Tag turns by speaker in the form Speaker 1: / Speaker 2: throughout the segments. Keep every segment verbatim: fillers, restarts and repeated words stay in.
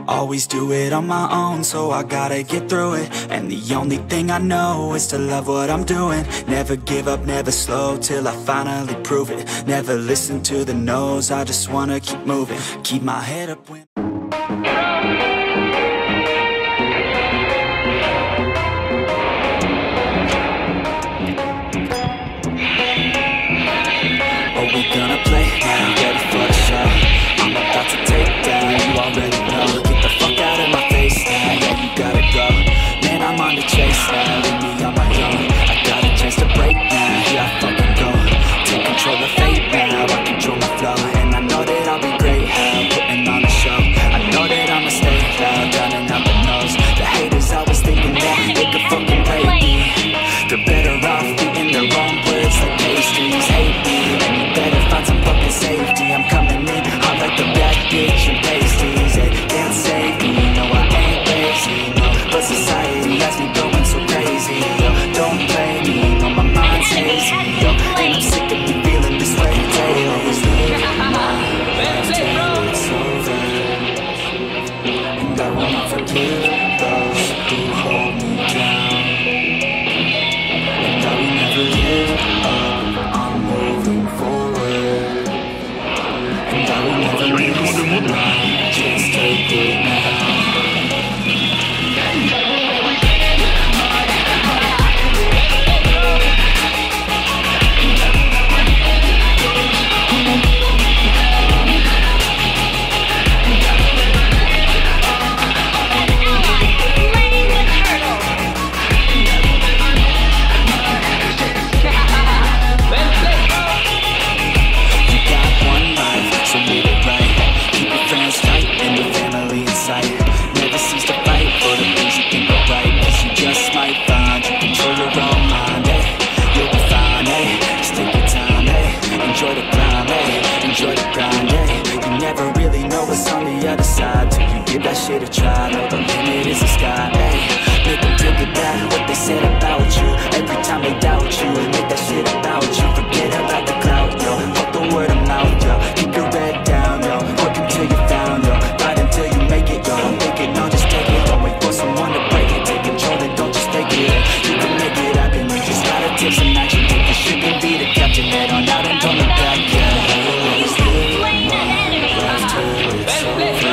Speaker 1: Always do it on my own, so I gotta get through it. And the only thing I know is to love what I'm doing. Never give up, never slow, till I finally prove it. Never listen to the no's, I just wanna keep moving. Keep my head up when we gonna play now, ready for the show. I'm about to take down, you already know. Get the fuck out of my face now, yeah, you gotta go. Man, I'm on the chase now, leave me on my own. I got a chance to break now, here I fucking go. Take control of fate now, I control my flow. And I know that I'll be great, how putting on a show. I know that I'ma stay loud, drowning out the nose. The haters always thinking that they could fucking break me. They're better off eating their own words like pastries. Hate me, and you better find some fucking safety. I'm coming in hot like the bad bitch and pasties. They can't save me, no I ain't lazy, no. But society has me going so crazy, yo. Don't play me, no my mind's hazy, yo. And I'm sick of me feeling this way daily. Always live my life till it's over, and I will not forgive those who hold me down. And I will never give up, I'm moving forward. And I will never miss the night, just take it now. That shit a try, no, the limit is the sky, ayy. Make them think about what they said about you. Every time they doubt you, make that shit about you. Forget about the clout, yo, fuck the word of mouth, yo. Keep your head down, yo, work until you found, yo. Fight until you make it, yo. Don't think it, no, just take it. Don't wait for someone to break it. Take control and don't just take it. You can make it happen, you just gotta take some action. Take the ship and be the captain. Head on out and don't look back, yeah. Always live my life till it's over.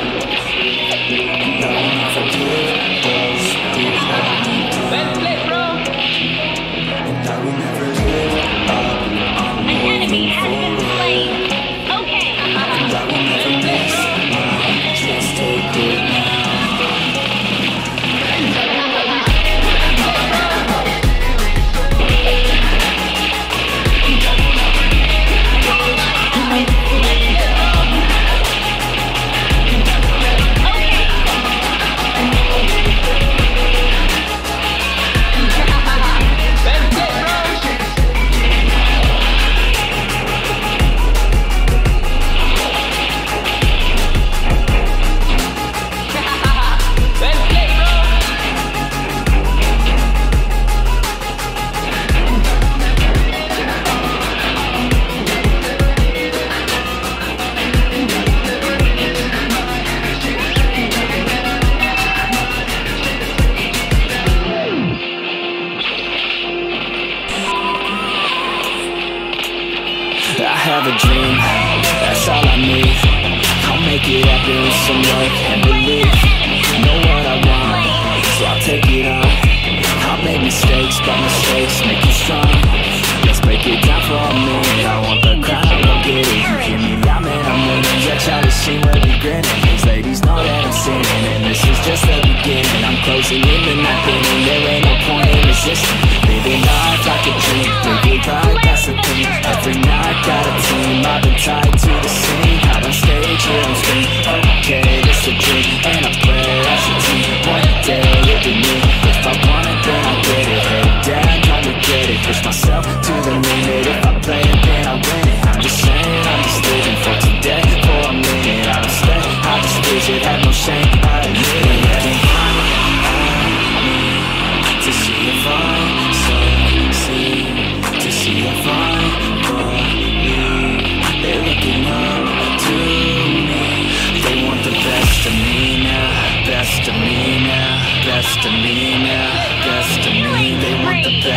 Speaker 1: I have a dream, that's all I need. I'll make it happen with some work and belief. Know what I want, so I'll take it on. I'll make mistakes, but mistakes make you strong. Let's break it down for a minute. I want the crown, I won't get it. You hear me out, man, I'm winning. Yeah, Charlie Sheen will be grinning. These ladies know that I'm sinning, and this is just the beginning. I'm closing in the night, and there ain't no point in resisting. Living life like a dream, thinking right, that's the thing. Every night got a team, I've been tied to the scene. Out on stage, here on screen. Okay, it's a dream, and I pray as a team. One day it'll be me. If I want it, then I'll get it. Head down, don't regret it. Push myself to the limit. If I play it, then I win it. I'm just saying, I'm just living for today. For a minute, I don't stay, I just visit. Have no shame, I admit it. Looking high at me to see if I succeed, to see if I believe. They're looking up to me. They want the best of me now.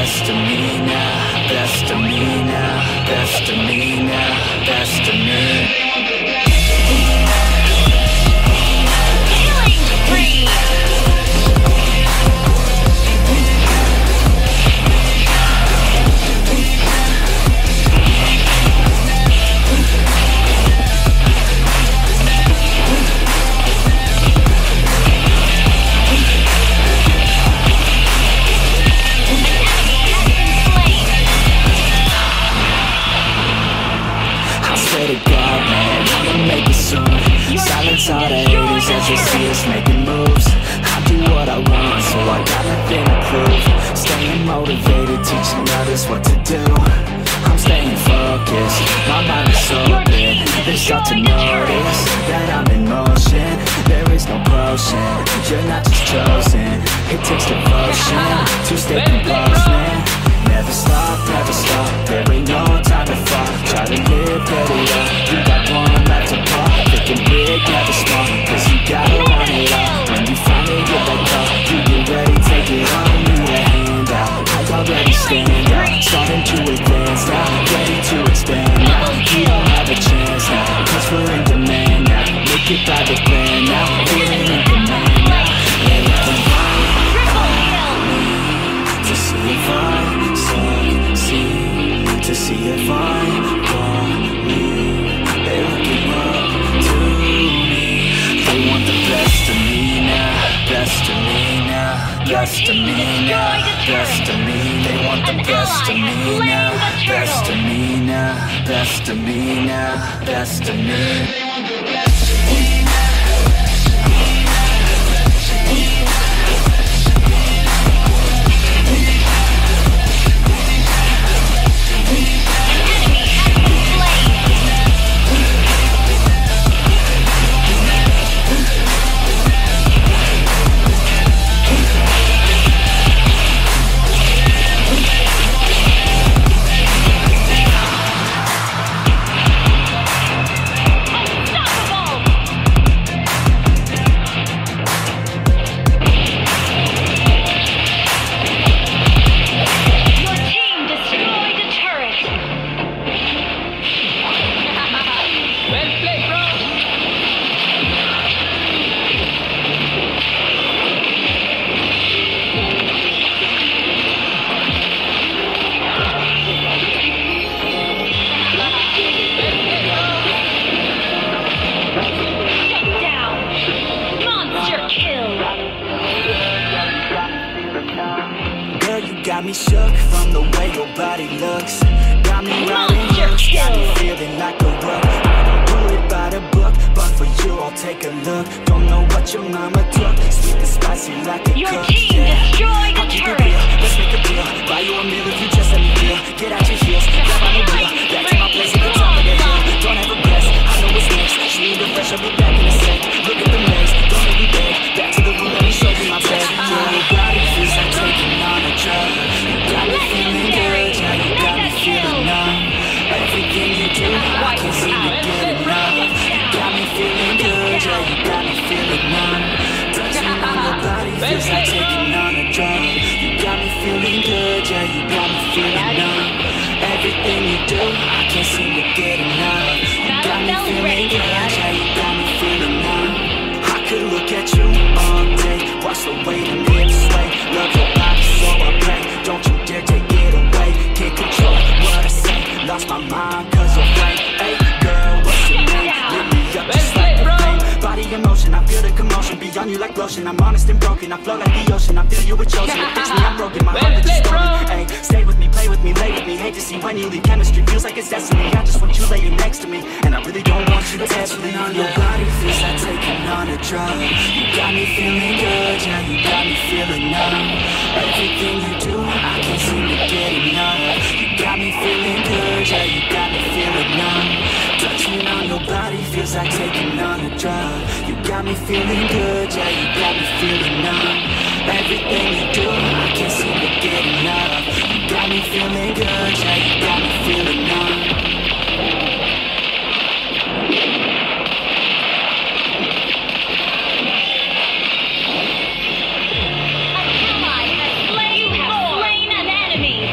Speaker 1: best of me now, best of me now, best of me now, best of me. Silence all the haters as they see us making moves. I do what I want, so I got nothing to prove. Staying motivated, teaching others what to do. I'm staying focused, my mind is open. They start to notice that I'm in motion. There is no potion, you're not just chosen. It takes devotion to stay composed, man. Never stop, never stop, there ain't no time to fall. Try to live, get it up, you got one life to pop. Thinking big, never small, cause you gotta run it out. When you finally get that call, you get ready, take it on. Need a hand out, I already stand out. Starting to advance now, ready to expand now. You don't have a chance now, cause we're in demand now. Make it by the plan now, feeling in command now. Yeah, you can to see if I succeed, to see if I believe. They're looking up to me. They want the best of me now, best of me now, best of me now, best of me. They want the best of me now, best of me now, best of me now, best of me. Got me shook from the way your body looks. Got me riding hooks, got me feeling like a rook. I don't do it by the book, but for you I'll take a look. Don't know what your mama took, sweet and spicy like a
Speaker 2: your
Speaker 1: cook.
Speaker 2: Team
Speaker 1: Yeah.
Speaker 2: destroyed the
Speaker 1: I'll keep it
Speaker 2: turret.
Speaker 1: real, let's make a deal. Buy you a meal if you just let me feel. Get out your heels, grab on the wheel. Back to my place at the top of the hill. Don't have regrets, I know what's next. She need a fresh, I'll be back in a sec. Look at the mess, don't make me beg. Back to the room, let me show you my bed. Yeah, your body feels like taking on a drug. Got me feeling good, yeah, you got me feeling numb. Everything you do, I can't seem to get enough. You got me feeling good, yeah, you got me feeling numb. Touching on your body feels like taking on a drug. You got me feeling good, yeah, you got me feeling numb. Everything you do, I can't seem to get enough. You got me feeling good, yeah, you got me feeling numb. I could look at you all day, watch the way them hips sway. Love your body, so I pray. Don't you dare take it away. Can't control what I say. Lost my mind cause of rain. Hey girl, what's your name? Lit me up just like the flame. Body in motion, I feel the commotion. Beyond you like lotion, I'm honest and broken. I flow like the ocean, I feel you with chosen. It fix me, I'm broken, my heart is distorted. Hey, stay with me, play with me, lay with me. Hate to see when you leave, chemistry feels like it's destiny. I just want you laying next to me, and I really don't want you to test me. On your body feels like taking on a drug. You got me feeling good, yeah, you got me feeling numb. Everything you do, I can't seem to get enough. You got me feeling good, yeah, you got me feeling numb. Touching on your body feels like taking on a drug. You got me feeling good, yeah, you got me feeling numb. Everything you do, I can't seem to get enough. You got me feeling good, yeah, you got me feeling numb.
Speaker 2: An ally has slain, you have slain an enemy.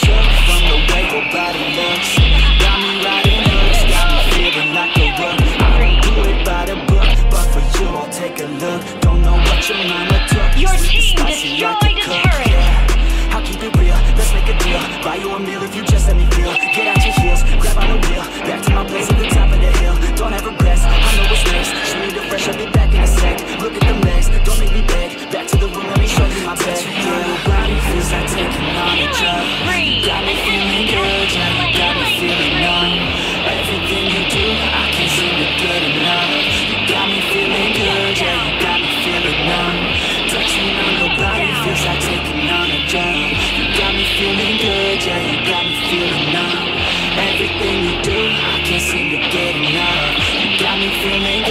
Speaker 1: took from the way your body looks. Got me riding hooks, got me feeling like a rook. I don't do it by the book, but for you I'll take a look. Don't know what your mama took.
Speaker 2: Your
Speaker 1: Sweet
Speaker 2: team
Speaker 1: and spicy like
Speaker 2: destroyed
Speaker 1: a
Speaker 2: a
Speaker 1: cook.
Speaker 2: turret.
Speaker 1: Yeah, I'll keep it real, let's make a deal. Buy you a meal if you just let me feel. Get out your heels, grab on the wheel. Back to my place at the top of the hill. Don't have regrets, I know what's next. Shoot me the fresh, I'll be back in a sec. Look at them legs, don't make me beg. Back to the room, let me show you my bed. Yeah, your body feels like taking on a drug. Got me feeling good, yeah, you got me feeling numb. Everything you do, I can't seem to get enough. You got me feeling good, yeah, you got me feeling numb. Touching on your body feels like taking on a drug. You got me feeling good, yeah, you got me feeling numb. Everything you do, I can't seem to get enough. You got me feeling